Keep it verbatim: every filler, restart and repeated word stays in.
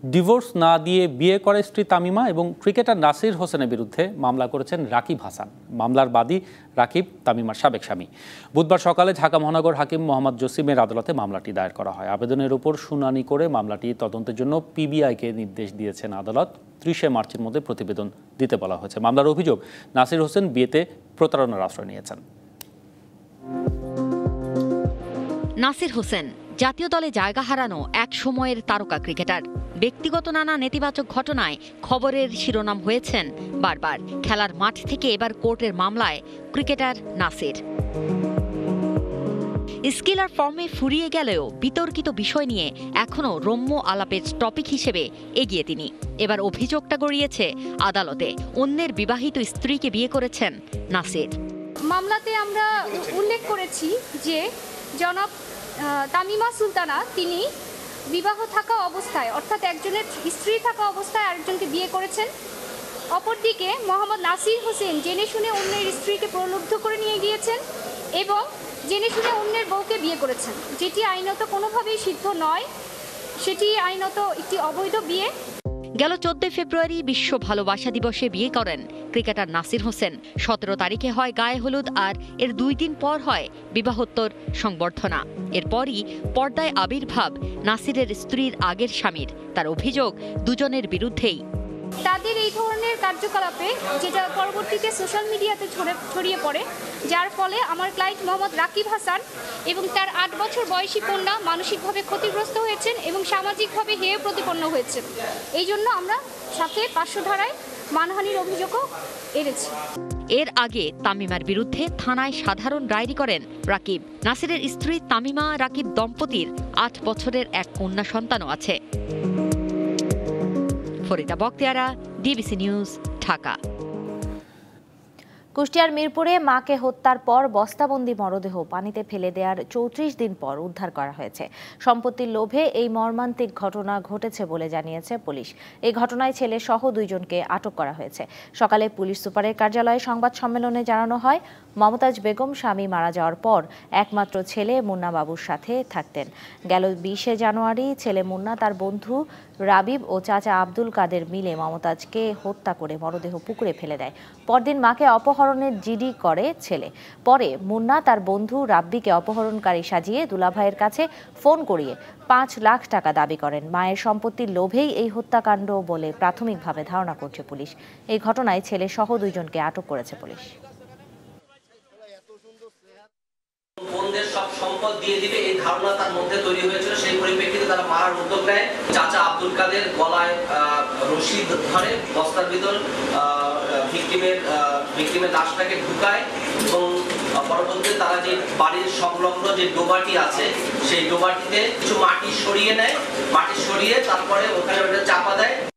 Divorce না দিয়ে বিয়ে করে স্ত্রী তামিমা এবং ক্রিকেটার নাসির হোসেনের বিরুদ্ধে মামলা করেছেন রাকিব হাসান। মামলার বাদী রাকিব তামিমার সাবেক স্বামী। বুধবার সকালে ঢাকা মহানগর হাকিম মোহাম্মদ জসিমের আদালতে মামলাটি দায়ের করা হয়। আবেদনের উপর শুনানি করে মামলাটি তদন্তের জন্য পিবিআইকে নির্দেশ দিয়েছেন আদালত। ত্রিশে মার্চের মধ্যে প্রতিবেদন দিতে বলা হয়েছে। মামলার অভিযোগ, নাসির হোসেন বিয়েতে প্রতারণার আশ্রয় নিয়েছেন। নাসির হোসেন জাতীয় দলে জায়গা হারানো এক সময়ের তারকা ক্রিকেটার। ব্যক্তিগত নানা নেতিবাচক ঘটনায় খবরের শিরোনাম হয়েছেন বারবার। খেলার মাঠ থেকে এবার কোর্টের মামলায় ক্রিকেটার নাসির স্কিলার ফর্মে ফুরিয়ে গেলেও বিতর্কিত বিষয় নিয়ে এখনও রম্য আলাপের টপিক হিসেবে এগিয়ে তিনি। এবার অভিযোগটা গড়িয়েছে আদালতে। অন্যের বিবাহিত স্ত্রীকে বিয়ে করেছেন নাসির। মামলাতে আমরা উল্লেখ করেছি যে জনাব তামিমা সুলতানা তিনি বিবাহ থাকা অবস্থায় অর্থাৎ একজনের স্ত্রী থাকা অবস্থায় আরেকজনকে বিয়ে করেছেন। অপরদিকে মোহাম্মদ নাসির হোসেন জেনে শুনে অন্যের স্ত্রীকে প্রলুব্ধ করে নিয়ে গিয়েছেন এবং জেনে শুনে অন্যের বউকে বিয়ে করেছেন, যেটি আইনত কোনোভাবেই সিদ্ধ নয়। সেটি আইনত একটি অবৈধ বিয়ে। গেল চোদ্দই ফেব্রুয়ারি বিশ্ব ভালোবাসা দিবসে বিয়ে করেন ক্রিকেটার নাসির হোসেন। সতেরো তারিখে হয় গায়ে হলুদ, আর এর দুই দিন পর হয় বিবাহোত্তর সংবর্ধনা। এরপরই পর্দায় আবির্ভাব নাসিরের স্ত্রীর আগের স্বামীর। তার অভিযোগ, দুজনের বিরুদ্ধেই তাদের এই ধরনের কার্যকলাপে, যেটা পরবর্তীতে সোশ্যাল মিডিয়াতে ছড়িয়ে পড়ে, যার ফলে আমার ক্লায়েন্ট মোহাম্মদ রাকিব হাসান এবং তার আট বছর বয়সী কন্যা মানসিকভাবে ক্ষতিগ্রস্ত হয়েছেন এবং সামাজিকভাবে হেয় প্রতিপন্ন হয়েছেন। এই জন্য আমরা সাথে পাঁচশো ধারায় মানহানির অভিযোগও এনেছি। এর আগে তামিমার বিরুদ্ধে থানায় সাধারণ ডায়েরি করেন রাকিব। নাসিরের স্ত্রী তামিমা রাকিব দম্পতির আট বছরের এক কন্যা সন্তানও আছে। Farida Bakhtiara, DBC news, Dhaka. কুষ্টিয়ার মিরপুরে মাকে হত্যার পর বস্তাবন্দি মরদেহ পানিতে ফেলে দেওয়ার চৌত্রিশ দিন পর উদ্ধার করা হয়েছে। সম্পত্তির লোভে এই মর্মান্তিক ঘটনা ঘটেছে বলে জানিয়েছে পুলিশ। এই ঘটনায় ছেলে সহ দুইজনকে আটক করা হয়েছে। সকালে পুলিশ সুপারের কার্যালয়ে সংবাদ সম্মেলনে জানানো হয়, মমতাজ বেগম স্বামী মারা যাওয়ার পর একমাত্র ছেলে মুন্না বাবুর সাথে থাকতেন। গেল বিশে জানুয়ারি ছেলে মুন্না তার বন্ধু রাবিব ও চাচা আব্দুল কাদের মিলে মমতাজকে হত্যা করে মরদেহ পুকুরে ফেলে দেয়। পরদিন মাকে অপহরণের জিডি করে ছেলে। পরে মুন্না তার বন্ধু রাব্বিকে অপহরণকারী সাজিয়ে দুলাভাইয়ের কাছে ফোন করিয়ে পাঁচ লাখ টাকা দাবি করেন। মায়ের সম্পত্তির লোভেই এই হত্যাকাণ্ড বলে প্রাথমিকভাবে ধারণা করছে পুলিশ। এই ঘটনায় ছেলে সহ দুইজনকে আটক করেছে পুলিশ। বোনদের সব সম্পদ দিয়ে দিবে এই ধারণা তার মধ্যে তৈরি হয়েছিল। সেই পরিপ্রেক্ষিতে তারা মারার উদ্যোগ নেয়। চাচা আব্দুল কাদের গলায় রশি ধরে বস্তার ভিতর ভিকটিমের ভিকটিমের লাশটাকে ঢুকায় এবং পরবর্তীতে তারা যে বাড়ির সংলগ্ন যে ডোবাটি আছে সেই ডোবাটিতে কিছু মাটি সরিয়ে নেয়। মাটি সরিয়ে তারপরে ওখানে ওটা চাপা দেয়।